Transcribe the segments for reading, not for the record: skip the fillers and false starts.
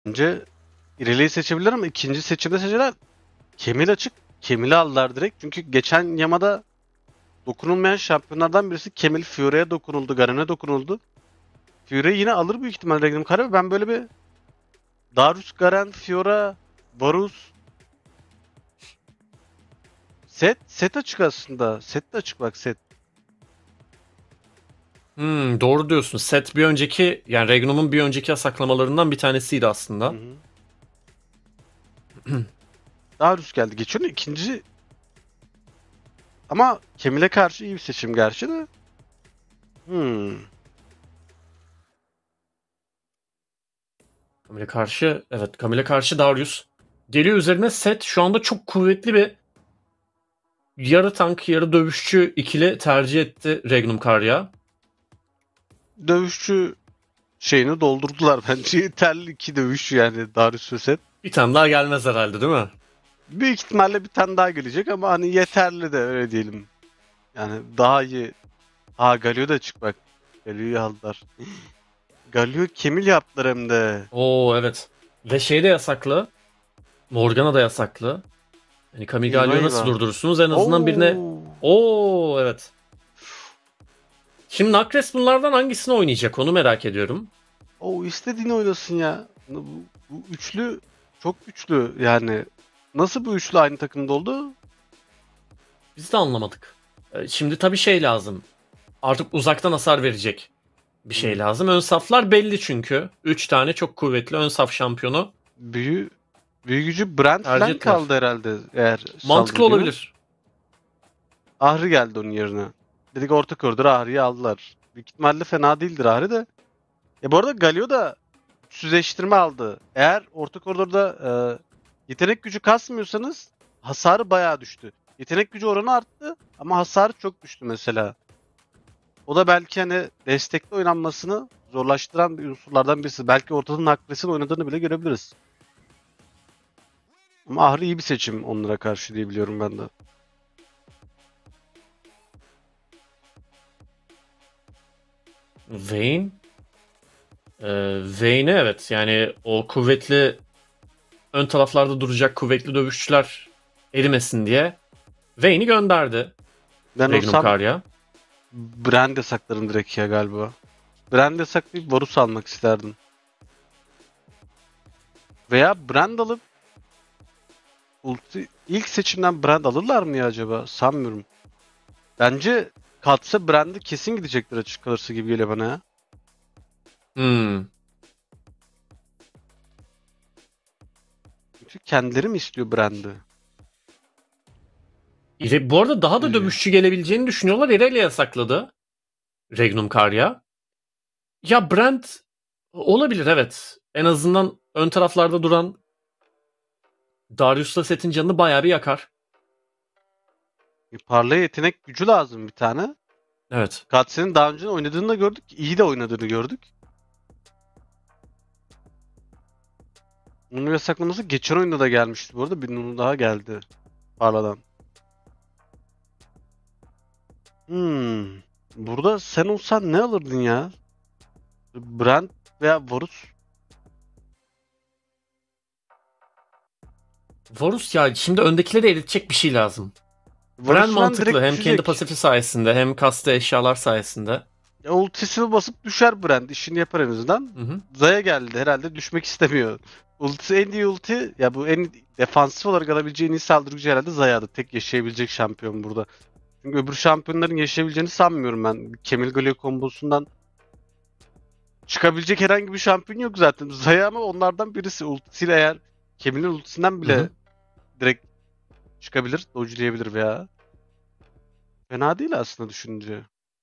Bence İrelia'yı seçebilir ama ikinci seçimde seçerler. Kemil açık. Kemil'i aldılar direkt. Çünkü geçen yamada dokunulmayan şampiyonlardan birisi Kemil. Fiore'ye dokunuldu. Garen'e dokunuldu. Fiore yine alır büyük ihtimalle Regnum Karabey. Ben böyle bir Darius, Garen, Fiora, Varus set açık aslında. Set de açık bak set. Doğru diyorsun. Set bir önceki, yani Regnum'un bir önceki yasaklamalarından bir tanesiydi Hı aslında. hı. Darius geldi. Geçiyor mu? İkinci ama Kemil'e karşı iyi bir seçim gerçi de. Hmm. Camille'e karşı Darius. Geliyor üzerine Set şu anda çok kuvvetli bir yarı tank, yarı dövüşçü ikili tercih etti Regnum Karya. Dövüşçü şeyini doldurdular bence. Yeterli iki dövüşçü yani Darius ve Set. Bir tane daha gelmez herhalde, değil mi? Büyük ihtimalle bir tane daha gelecek ama hani yeterli de öyle diyelim. Yani daha iyi. Galio da çık bak. Galio'yu aldılar. Galio Kemil yaptılar hem de. Oo, evet. Ve şey de yasaklı. Morgana da yasaklı. Yani Eyvah Kamigao'yu nasıl eyvah. durdurursunuz? En azından birine... Oo. Oo, evet. Şimdi Nakres bunlardan hangisini oynayacak, onu merak ediyorum. Oo istediğini oynasın ya. Bu üçlü çok güçlü yani. Nasıl bu üçlü aynı takımda oldu? Biz de anlamadık. Şimdi tabii şey lazım. Artık uzaktan hasar verecek bir şey Hmm. lazım. Ön saflar belli çünkü. 3 tane çok kuvvetli ön saf şampiyonu Büyücü Brand tercih falan ettiler. kaldı herhalde eğer Mantıklı saldırıyor. olabilir. Ahri geldi onun yerine. Dedik orta koridor Ahri'yi aldılar. Büyük ihtimalle fena değildir Ahri de. Bu arada Galio da güçsüzleştirme aldı. Eğer orta koridorda yetenek gücü kasmıyorsanız hasarı bayağı düştü. Yetenek gücü oranı arttı ama hasarı çok düştü mesela. O da belki hani destekli oynanmasını zorlaştıran bir unsurlardan birisi. Belki ortadan Nakres'in oynadığını bile görebiliriz. Ama Ahri iyi bir seçim onlara karşı diye biliyorum ben de. Vayne. Vayne'e evet, yani o kuvvetli ön taraflarda duracak kuvvetli dövüşçüler erimesin diye Vayne'i gönderdi Ben Regnum olsam Karya. Brand'e saklarım direkt ya galiba. Brand'e saklayıp Varus almak isterdim. Veya Brand alıp ilk seçimden Brand alırlar mı ya acaba? Sanmıyorum. Bence Katse Brand'e kesin gidecektir açık kalırsa gibi geliyor bana ya. Hmm. Çünkü kendileri mi istiyor Brand'i? Bu arada daha da Öyle. dövüşçü gelebileceğini düşünüyorlar. Irelia yasakladı Regnum Karya. Ya Brand olabilir, evet. En azından ön taraflarda duran Darius'la Set'in canını bayağı bir yakar. Parlaya yetenek gücü lazım bir tane. Evet. Katse'nin daha önce oynadığını da gördük. İyi de oynadığını gördük. Bunun yasaklaması geçen oyunda da gelmişti bu arada. Bir Nunu daha geldi. Parla'dan. Hmm. Burada sen olsan ne alırdın ya? Brand veya Varus? Varus, ya şimdi öndekileri eritecek bir şey lazım. Bran Varus falan mantıklı, direkt hem kendi düşecek. pasifi sayesinde hem kastığı eşyalar sayesinde. Ultisini basıp düşer Brand. İşini yapar en azından. Hı hı. Zaya geldi. Herhalde düşmek istemiyor. Ultisi en iyi ulti. Ya bu en defansif olarak alabileceği en iyi saldırı gücü herhalde Zaya'dı. Tek yaşayabilecek şampiyon burada. Çünkü öbür şampiyonların yaşayabileceğini sanmıyorum ben. Camille Galio kombosundan çıkabilecek herhangi bir şampiyon yok zaten. Zaya ama onlardan birisi. Ultisiyle eğer Camille'in ultisinden Hı hı. bile direkt çıkabilir. Dodge'layabilir veya. Fena değil aslında düşününce.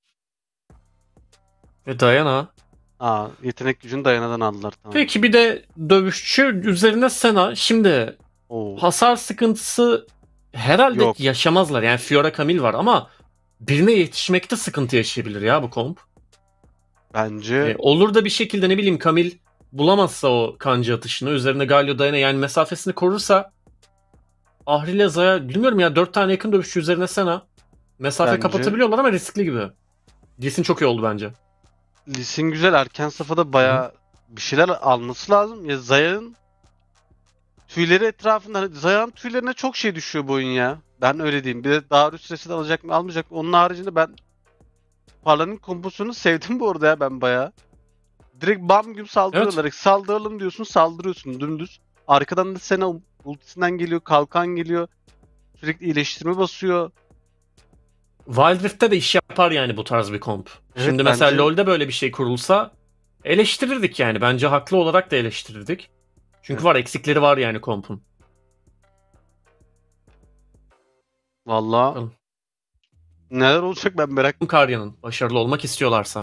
Ve Diana. Yetenek gücünü Dayana'dan aldılar tamam. Peki bir de dövüşçü üzerine Senna. Şimdi Oo. hasar sıkıntısı herhalde Yok. yaşamazlar. Yani Fiora Camille var ama birine yetişmekte sıkıntı yaşayabilir ya bu komp. Bence Olur da bir şekilde, ne bileyim, Camille bulamazsa o kanca atışını, üzerine Galio Diana, yani mesafesini korursa Ahri ile Zaya, bilmiyorum ya, 4 tane yakın dövüşçü üzerine Senna. Mesafe bence kapatabiliyorlar ama riskli gibi. Lee Sin çok iyi oldu bence. Lee Sin güzel erken safhada Hı hı. bayağı bir şeyler alması lazım. Ya Zaya'nın tüyleri etrafında, hani Zaya'nın tüylerine çok şey düşüyor bu oyun ya. Ben öyle diyeyim. Bir de Darius sesi alacak mı almayacak mı? Onun haricinde ben Parla'nın komposunu sevdim bu arada ya ben bayağı. Direkt bam gibi Evet. saldırıyorlar. Saldıralım diyorsun, saldırıyorsun dümdüz. Arkadan da Sena ultisinden geliyor, kalkan geliyor. Sürekli iyileştirme basıyor. Wild Rift'te de iş yapar yani bu tarz bir komp. Evet Şimdi mesela bence LoL'de böyle bir şey kurulsa eleştirirdik yani. Bence haklı olarak da eleştirirdik. Çünkü evet. var, eksikleri var yani kompun. Valla Bakalım. neler olacak ben merak. Karya'nın başarılı olmak istiyorlarsa.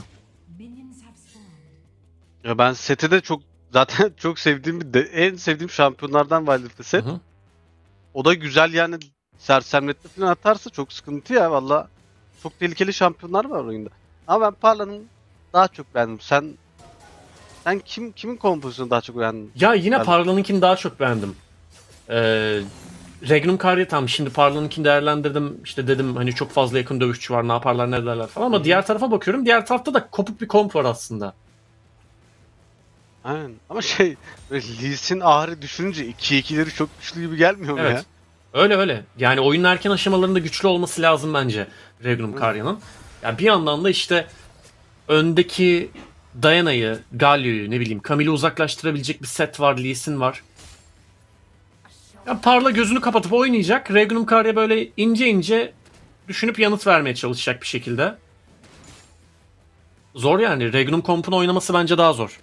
Ya ben seti de çok zaten çok sevdiğim en sevdiğim şampiyonlardan Wildrift'te Hı set. hı. O da güzel yani, sersemletme falan atarsa çok sıkıntı ya valla. Çok tehlikeli şampiyonlar var oyunda. Ama ben Parla'nın daha çok beğendim. Sen kimin kompozisyonu daha çok beğendin? Ya yine Ben, Parla'nınkini daha çok beğendim. Ee, Regnum Karya tam şimdi Parla'nınkini değerlendirdim. İşte dedim hani çok fazla yakın dövüşçü var, ne yaparlar ne ederler falan, ama Hı hı. diğer tarafa bakıyorum. Diğer tarafta da kopuk bir komp var aslında. Aynen. Ama böyle Lee Sin Ahri düşününce 2-2'leri çok güçlü gibi gelmiyor mu ya? Evet. Öyle öyle. Yani oyunun erken aşamalarında güçlü olması lazım bence Regnum Hı. Karya'nın. Ya bir yandan da işte öndeki Diana'yı, Galio'yu, ne bileyim Camille'i uzaklaştırabilecek bir set var, Lee Sin var. Ya Parla gözünü kapatıp oynayacak. Regnum Karya böyle ince ince düşünüp yanıt vermeye çalışacak bir şekilde. Zor yani. Regnum kompun oynaması bence daha zor.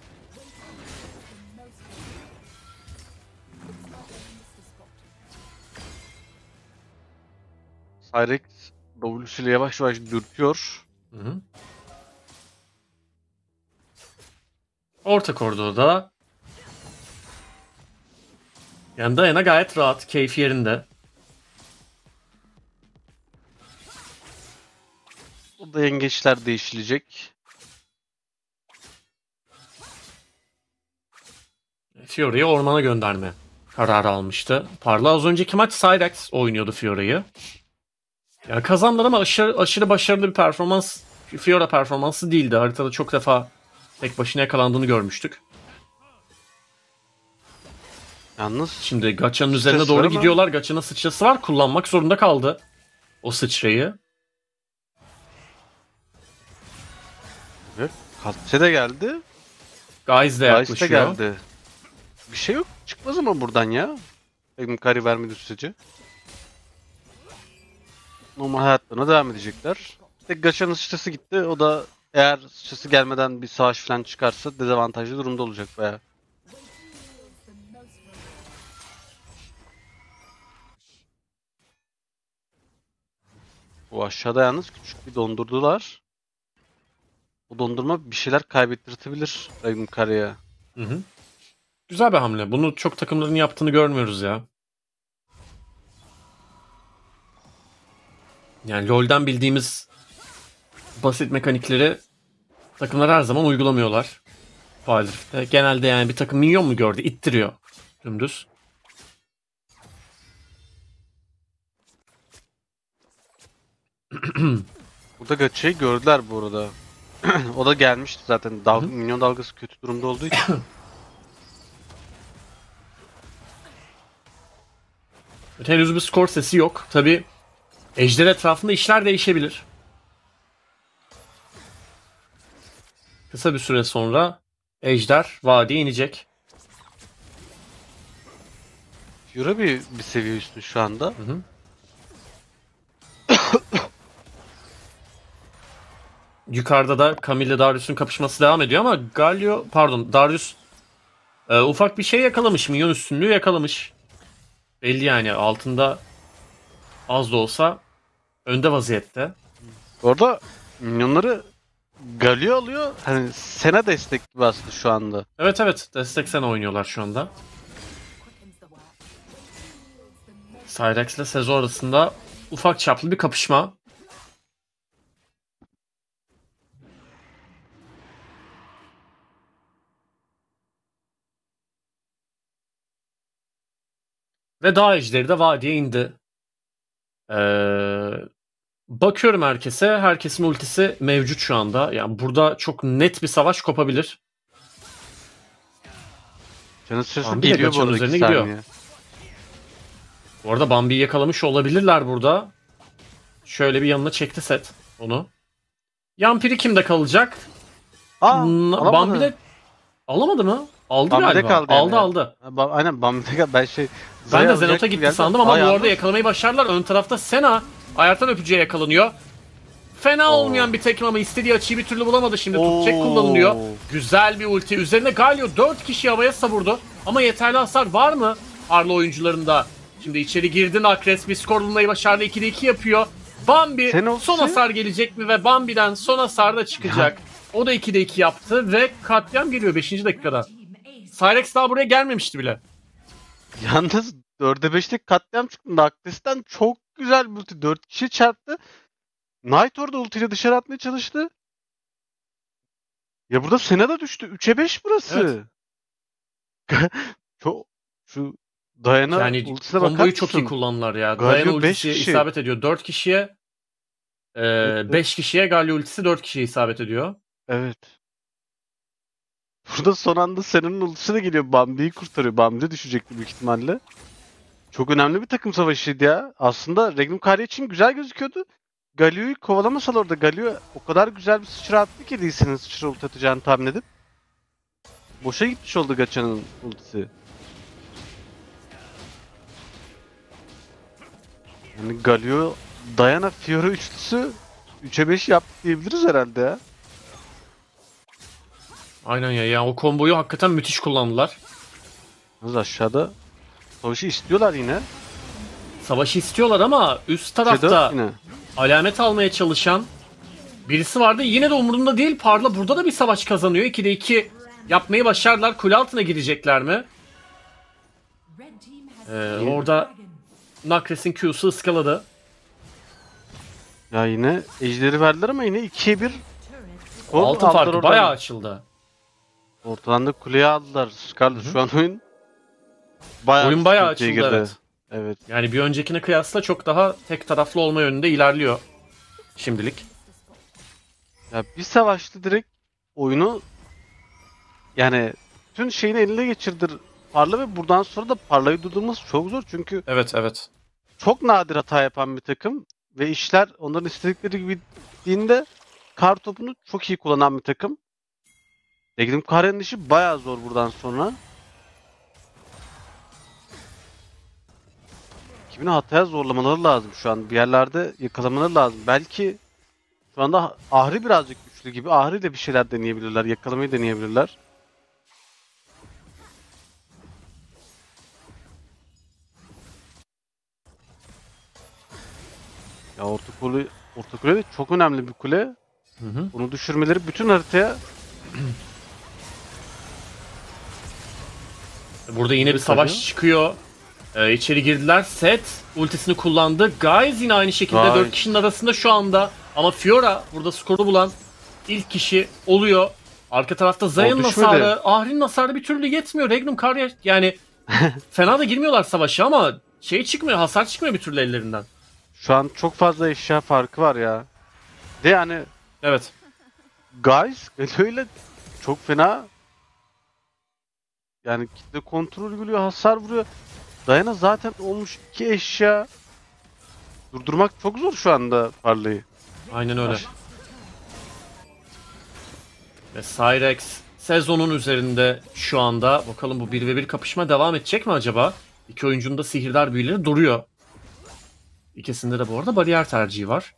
Cyrex W'suyla yavaş yavaş dürtüyor. Hı hı. Orta koridorda yani Diana gayet rahat, keyfi yerinde. Burada yengeçler değişilecek. Fiore'yi ormana gönderme kararı almıştı. Parla az önceki maç Cyrex oynuyordu Fiore'yi. Yani kazandılar ama aşırı başarılı bir performans, Fiora performansı değildi. Haritada çok defa tek başına yakalandığını görmüştük. Yalnız Şimdi Gacha'nın üzerine stres var doğru ama gidiyorlar. Gacha'nın sıçrası var. Kullanmak zorunda kaldı o sıçrayı. evet. Katse de geldi. Gaiz de Rice de yaklaşıyor. geldi. Bir şey yok. Çıkmaz ama buradan ya. Benim kari vermedi sürece. Normal hayatlarına devam edecekler. Tek Gacha'nın sıçrası gitti. O da eğer sıçrası gelmeden bir savaş falan çıkarsa dezavantajlı durumda olacak baya. Bu aşağıda yalnız küçük bir dondurdular. O dondurma bir şeyler kaybettirtebilir Ragnum Kari'ye. Hı hı. Güzel bir hamle. Bunu çok takımların yaptığını görmüyoruz ya. Yani LoL'den bildiğimiz basit mekanikleri takımlar her zaman uygulamıyorlar. Wild Rift'te. Genelde yani bir takım minyon mu gördü? İttiriyor. Dümdüz. Burada Gacha'yı gördüler bu arada. O da gelmişti zaten. Hı hı. Minyon dalgası kötü durumda olduğu için. Henüz bir skor sesi yok. Tabi Ejder etrafında işler değişebilir. Kısa bir süre sonra Ejder vadiye inecek. Fiora bir seviye üstü şu anda. Hı hı. Yukarıda da Camille ile Darius'un kapışması devam ediyor ama Darius ufak bir şey yakalamış. Minyon üstünlüğü yakalamış. Belli yani, altında az da olsa önde vaziyette. Bu arada minyonları Galio alıyor. Hani Sena destek gibi aslında şu anda. Evet evet, destek sen oynuyorlar şu anda. Cyrex ile Sezo arasında ufak çaplı bir kapışma. Ve dağ ejderi de vadiye indi. Ee, Bakıyorum herkese. Herkesin ultisi mevcut şu anda. Yani burada çok net bir savaş kopabilir. Canın sırası Bambi de geliyor bu Gaçan'ın arada 2 üzerine gidiyor. saniye. Bu arada Bambi'yi yakalamış olabilirler burada. Şöyle bir yanına çekti set onu. Yampiri kimde kalacak? Alamadı. Bambi de alamadı mı? Aldı Bambi'de galiba. kaldı yani. Aldı. Aynen Bambi'de kaldı. Ben Ben Zaya de alacak Zenot'a gibi gitti geldi. sandım ama bu yalnız arada yakalamayı başardılar. Ön tarafta Sena ayaktan öpücüye yakalanıyor. Fena olmayan bir tekim ama istediği açıyı bir türlü bulamadı. Şimdi tutacak kullanılıyor. Güzel bir ulti. Üzerine Galio 4 kişi havaya savurdu. Ama yeterli hasar var mı Arlo oyuncularında? Şimdi içeri girdi Nakres. Bir skor bulmayı başardı. 2'de 2 yapıyor. Bambi son hasar gelecek mi? Ve Bambi'den son hasar da çıkacak. O da 2'de 2 yaptı ve katliam geliyor 5. dakikada. Cyrex daha buraya gelmemişti bile. Yalnız 4'e 5'lik katliam çıktı. Nakdes'ten çok güzel bir ulti. 4 kişi çarptı. Knight orada ultiyle dışarı atmaya çalıştı. Ya burada Sena da düştü. 3'e 5 burası. Evet. Şu Diana Yani ultisine bakar komboyu çok iyi mısın? kullandılar ya. Galio Diana 5 ultisi kişi. isabet ediyor. 4 kişiye 5 kişiye Galio ultisi 4 kişiye isabet ediyor. Evet. Burada son anda Sena'nın ultisi de geliyor. Bambi'yi kurtarıyor. Bambi de düşecekti büyük ihtimalle. Çok önemli bir takım savaşıydı ya. Aslında Regnum Karya için güzel gözüküyordu. Galio'yu kovalamasalar orada. Galio o kadar güzel bir sıçra attı ki Lee Sin'in sıçra ulti atacağını tahmin edip. Boşa gitmiş oldu Gacha'nın ultisi. Yani Galio, Diana, Fiora üçlüsü 3'e 5 yaptı diyebiliriz herhalde ya. Aynen ya. Yani o komboyu hakikaten müthiş kullandılar. Yalnız aşağıda savaşı istiyorlar yine. Savaşı istiyorlar ama üst tarafta yine. alamet almaya çalışan birisi vardı. Yine de umurunda değil. Parla burada da bir savaş kazanıyor. 2'de 2 yapmayı başardılar. Kule altına girecekler mi? Orada Nakres'in Q'su ıskaladı. Ya yine ejderi verdiler ama yine 2'ye 1 Altın farkı bayağı açıldı. Ortadan da kuleye aldılar. Scarlet şu an oyun oyun bayağı açıldı girdi. evet. Evet. Yani bir öncekine kıyasla çok daha tek taraflı olma yönünde ilerliyor şimdilik. Ya bir savaşta direkt oyunu yani bütün şeyini eline geçirdir Parla ve buradan sonra da Parla'yı durdurması çok zor çünkü Evet. çok nadir hata yapan bir takım ve işler onların istedikleri gibi gittiğinde kar topunu çok iyi kullanan bir takım. Regnum Karya'nın işi bayağı zor buradan sonra. Rakibini hataya zorlamaları lazım şu an. Bir yerlerde yakalamaları lazım. Belki şu anda Ahri birazcık güçlü gibi. Ahri ile bir şeyler deneyebilirler. Yakalamayı deneyebilirler. Ya orta kule de çok önemli bir kule. Bunu düşürmeleri bütün haritaya. Burada yine bir savaş çıkıyor. İçeri girdiler. Set ultisini kullandı. Guys yine aynı şekilde 4 kişinin arasında şu anda. Ama Fiora burada skoru bulan ilk kişi oluyor. Arka tarafta Zay'ın hasarı, Ahri'nin hasarı bir türlü yetmiyor. Regnum Karya yani fena da girmiyorlar savaşa ama şey çıkmıyor, hasar çıkmıyor bir türlü ellerinden. Şu an çok fazla eşya farkı var ya. De yani evet. Guys öyle çok fena yani kitle kontrol uyguluyor, hasar vuruyor. Diana zaten olmuş 2 eşya. Durdurmak çok zor şu anda Parlayı. Aynen öyle. Ve Cyrex sezonun üzerinde şu anda. Bakalım bu 1v1 kapışma devam edecek mi acaba? İki oyuncunun da sihirdar büyüleri duruyor. İkisinde de bu arada bariyer tercihi var.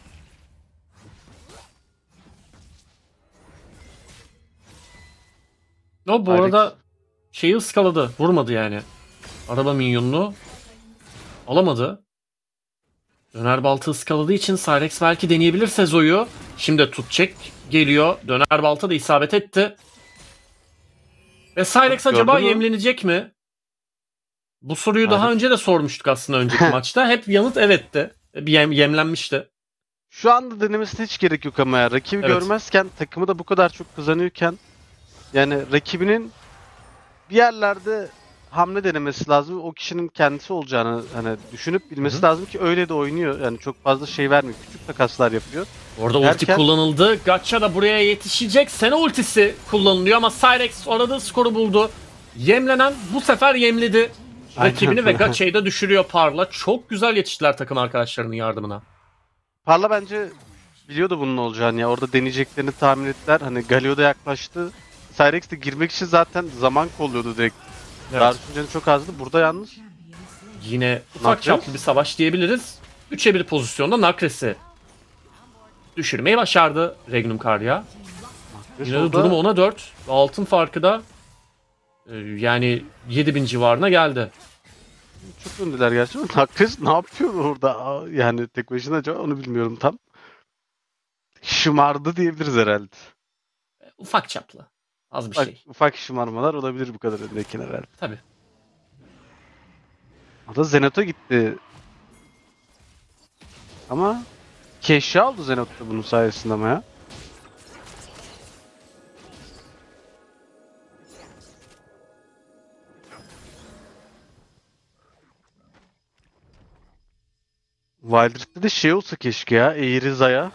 O bu arada şeyi ıskaladı. Vurmadı yani. Araba minyonunu alamadı. Döner balta ıskaladığı için Cyrex belki deneyebilir Sezo'yu. Şimdi tutacak geliyor. Döner balta da isabet etti. Ve Cyrex acaba yemlenecek mi? Bu soruyu daha önce de sormuştuk aslında önceki maçta. Hep yanıt evetti. Yemlenmişti. Şu anda denemesine hiç gerek yok ama ya. Rakibi görmezken, takımı da bu kadar çok kazanıyorken yani rakibinin bir yerlerde hamle denemesi lazım. O kişinin kendisi olacağını hani düşünüp bilmesi lazım ki öyle de oynuyor. Yani çok fazla şey vermiyor. Küçük takaslar yapıyor. Orada ulti kullanıldı. Gacha da buraya yetişecek. Sena ultisi kullanılıyor ama Cyrex orada skoru buldu. Yemlenen bu sefer yemledi. Rakibini Aynen. ve Gacha'yı da düşürüyor Parla. Çok güzel yetiştiler takım arkadaşlarının yardımına. Parla bence biliyordu bunun olacağını ya. Orada deneyeceklerini tahmin ettiler. Hani Galio da yaklaştı. Cyrex de girmek için zaten zaman kolluyordu direkt. Evet. Darius'un canı çok azdı. Burada yalnız Yine ufak Nakres. çaplı bir savaş diyebiliriz. 3'e 1 pozisyonda Nakres'i düşürmeyi başardı Regnum Karya. Yine de orada durumu 10'a 4. Altın farkı da yani 7000 civarına geldi. çok öndüler gerçi ama Nakres ne yapıyor orada? Yani tek başına acaba onu bilmiyorum tam. Şımardı diyebiliriz herhalde. Ufak çaplı. Az bir Bak, şey. ufak şımarmalar olabilir bu kadar öndekine herhalde. Tabii. O da Zenot'a gitti. Ama keşya aldı Zenot'ta bunun sayesinde ama ya. Wild Rift'te de şey olsa keşke ya. Eğri Zaya.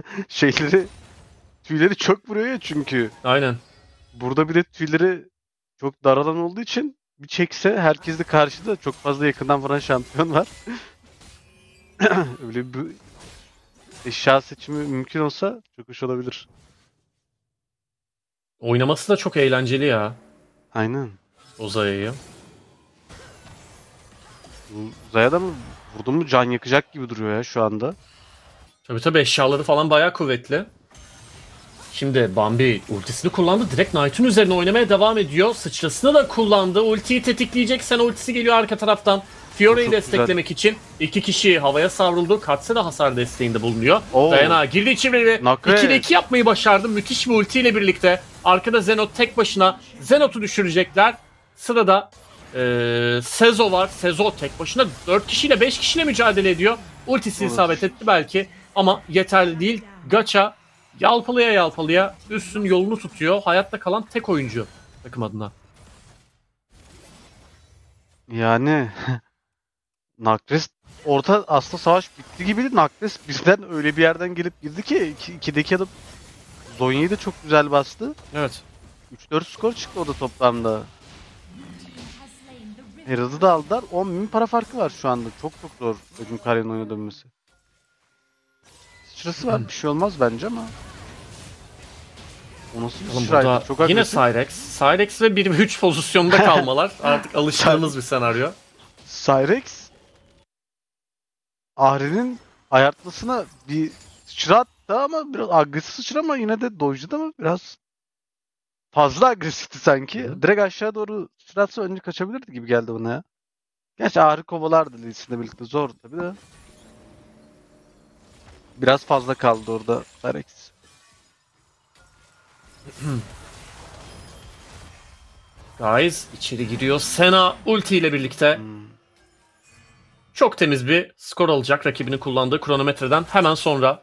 Tüyleri çok vuruyor ya çünkü. Aynen. Burada bir de tüyleri çok dar alan olduğu için bir çekse herkes de karşıda çok fazla yakından vuran şampiyon var. Öyle bir eşya seçimi mümkün olsa çok hoş olabilir. Oynaması da çok eğlenceli ya. Aynen. Ozaya'yı. Bu Zaya da mı vurdu mu can yakacak gibi duruyor ya şu anda. Tabii eşyaları falan bayağı kuvvetli. Şimdi Bambi ultisini kullandı. Direkt Knight'ın üzerine oynamaya devam ediyor. Sıçrasını da kullandı. Ultiyi tetikleyecek. Sen ultisi geliyor arka taraftan. Fiora'yı Çok desteklemek için. 2 kişi havaya savruldu. Katse de hasar desteğinde bulunuyor. Oo. Dayana girdi içeri. Nakre. 2'de 2 yapmayı başardı. Müthiş bir ultiyle birlikte. Arkada Zenot tek başına. Zenot'u düşürecekler. Sırada Sezo var. Sezo tek başına 4 kişiyle 5 kişiyle mücadele ediyor. Ultisi isabet etti belki. Ama yeterli değil. Gacha yalpalıya üstün yolunu tutuyor. Hayatta kalan tek oyuncu takım adına. Yani Nakres orta aslında savaş bitti gibiydi. Nakres birden öyle bir yerden gelip girdi ki 2'deki adım Zonya'yı da çok güzel bastı. Evet. 3-4 skor çıktı o da toplamda. Herald'ı da aldılar. 10.000 para farkı var şu anda. Çok zor Ödüm Karya'nın oyuna dönmesi. Sıçrası var. Bir şey olmaz bence ama. O nasıl bir Oğlum sıçraydı? burada Çok yine agresif. Cyrex ve 1 ve 3 pozisyonda kalmalar. Artık alıştığımız bir senaryo. Cyrex Ahri'nin ayartmasına bir sıçra attı ama biraz agresif sıçra ama yine de dojladı ama biraz fazla agresifti sanki. Hı. Direkt aşağı doğru sıçra atsa önce kaçabilirdi gibi geldi bana ya. Gerçi Ahri kovalardı Lee'sinle birlikte zor tabii de. Biraz fazla kaldı orada Cyrex. Guys içeri giriyor. Senna ulti ile birlikte çok temiz bir skor alacak rakibinin kullandığı kronometreden hemen sonra.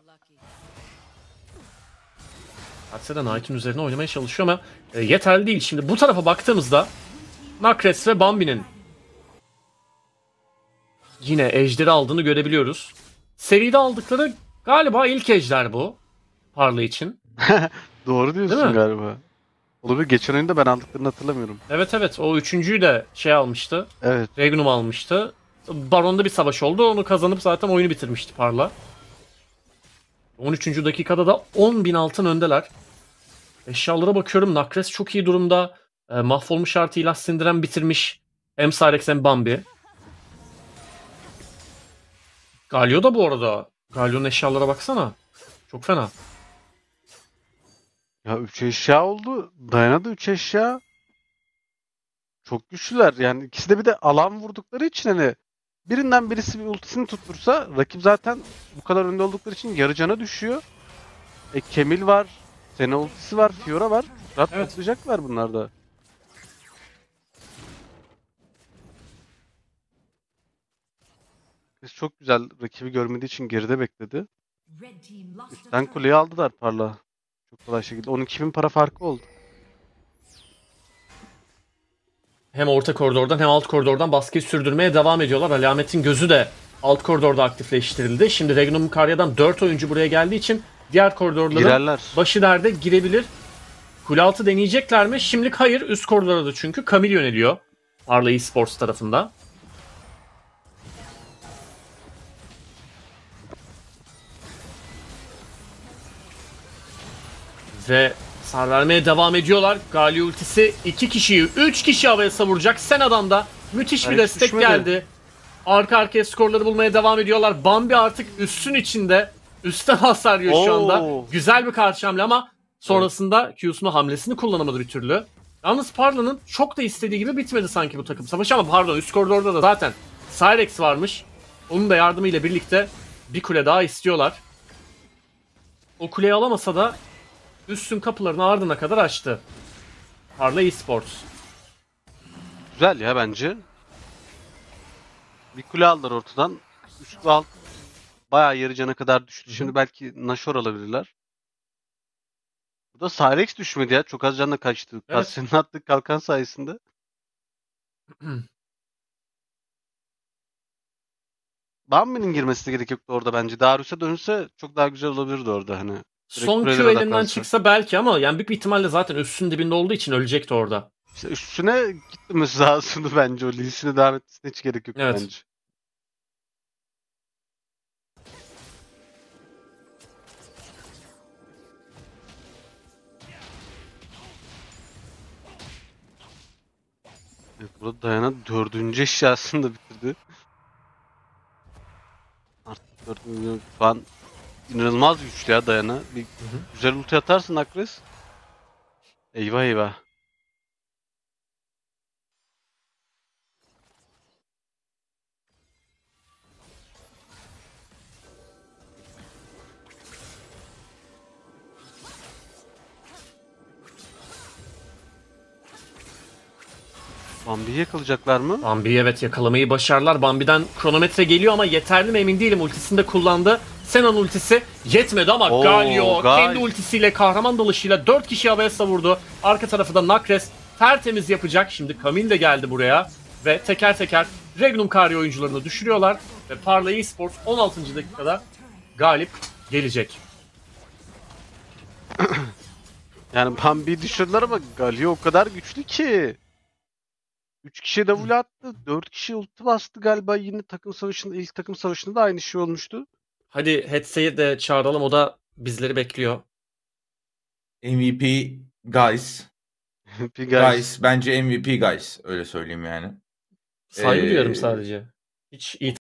Katse de Knight'ın üzerine oynamaya çalışıyor ama yeterli değil. Şimdi bu tarafa baktığımızda Nakres ve Bambi'nin yine ejderi aldığını görebiliyoruz. Seride aldıkları galiba ilk ejder bu. Parla için. Doğru Değil diyorsun mi? galiba. Olabilir. Geçen oyunda ben aldıklarını hatırlamıyorum. Evet o üçüncüyü de şey almıştı. Evet. Regnum almıştı. Baron'da bir savaş oldu. Onu kazanıp zaten oyunu bitirmişti Parla. 13. dakikada da 10.000 altın öndeler. Eşyalara bakıyorum. Nakres çok iyi durumda. Mahvolmuş artı ilah sindiren bitirmiş. Hem Cyrex hem Bambi. Galio da bu arada. Galio'nun eşyalara baksana. Çok fena. Ya 3 eşya oldu. Dayana da 3 eşya. Çok güçlüler. Yani ikisi de bir de alan vurdukları için hani birinden birisi bir ultisini tuttursa rakip zaten bu kadar önde oldukları için yarı cana düşüyor. Kemil var. Sena ultisi var. Fiora var. Rahat Evet. toplayacaklar bunlar da. Çok güzel rakibi görmediği için geride bekledi. Üstten kuleyi aldılar Parla. Çok kolay şekilde. 12.000 para farkı oldu. Hem orta koridordan hem alt koridordan baskıyı sürdürmeye devam ediyorlar. Alamet'in gözü de alt koridorda aktifleştirildi. Şimdi Regnum Karya'dan 4 oyuncu buraya geldiği için diğer koridorların Girerler. başı derde girebilir. Kule altı deneyecekler mi? Şimdilik hayır. Üst koridora da çünkü Camille yöneliyor. Arla Esports tarafında. Ve hasar vermeye devam ediyorlar. Galio ultisi 2 kişiyi, 3 kişi havaya savuracak. Sena'dan da müthiş bir Hiç destek düşmedi. geldi. Arka arkaya skorları bulmaya devam ediyorlar. Bambi artık üstün içinde. Üstten hasar yiyor şu anda. Oo. Güzel bir karşı hamle ama sonrasında Q'sunu hamlesini kullanamadı bir türlü. Yalnız Parla'nın çok da istediği gibi bitmedi sanki bu takım savaşı ama pardon üst koridorda da zaten Cyrex varmış. Onun da yardımıyla birlikte bir kule daha istiyorlar. O kuleyi alamasa da üstün kapılarını ardına kadar açtı. Parla Esports. Güzel ya bence. Bir kule aldılar ortadan. Üst ve alt bayağı yarı cana kadar düştü. Şimdi belki Nashor alabilirler. Burada Cyrex düşmedi ya. Çok az canla kaçtı. Evet. Kasya'nın attığı kalkan sayesinde. Bambi'nin girmesi de gerek yoktu orada bence. Darius'a dönse çok daha güzel olabilirdi orada hani. Son Q kulelere elinden odaklansa. çıksa belki ama yani büyük bir ihtimalle zaten üstün dibinde olduğu için ölecekti orada. İşte üstüne gitmemesi lazımdı bence. O Lee Sin'e devam etmesine hiç gerek yok Evet. bence. Evet, burada Diana 4. eşyasını da bitirdi. Artık 4 milyon falan inanılmaz güçlü ya Diana. Bir güzel ulti atarsın Akres. Eyvah eyvah. Bambi'yi yakalayacaklar mı? Bambi'yi evet yakalamayı başardılar. Bambi'den kronometre geliyor ama yeterli mi emin değilim. Ultisini de kullandı. Sena'nın ultisi yetmedi ama Oo, Galio Gal- kendi ultisiyle kahraman dalışıyla 4 kişi havaya savurdu. Arka tarafı da Nakres tertemiz yapacak. Şimdi Camille de geldi buraya ve teker teker Regnum Kari oyuncularını düşürüyorlar. Ve Parla Esports 16. dakikada galip gelecek. Yani Bambi'yi düşürdüler ama Galio o kadar güçlü ki. 3 kişi W attı. 4 kişi ulti bastı galiba yine takım savaşında, ilk takım savaşında da aynı şey olmuştu. Hadi Hetze'yi de çağıralım, o da bizleri bekliyor. MVP guys. Guys bence MVP guys. Öyle söyleyeyim yani. Saygı duyarım sadece. Hiç